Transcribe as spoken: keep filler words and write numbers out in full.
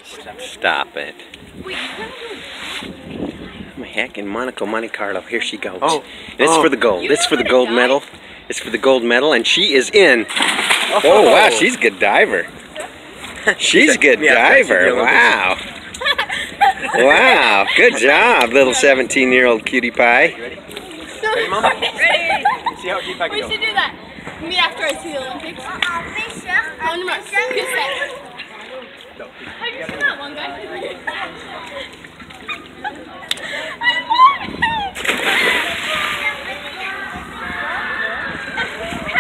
Stop it. My heck in Monaco, Monte Carlo. Here she goes. Oh. And it's oh. for the gold. It's for the gold medal. It's for the gold medal, and she is in. Oh, oh wow, she's a good diver. She's a good Yeah, diver. Wow. Wow. Good job, little seventeen-year-old cutie pie. Ready? Ready, Mama? Ready. See how deep I can We go. should do that. Meet after I see the Olympics. On the mark. Get set. No.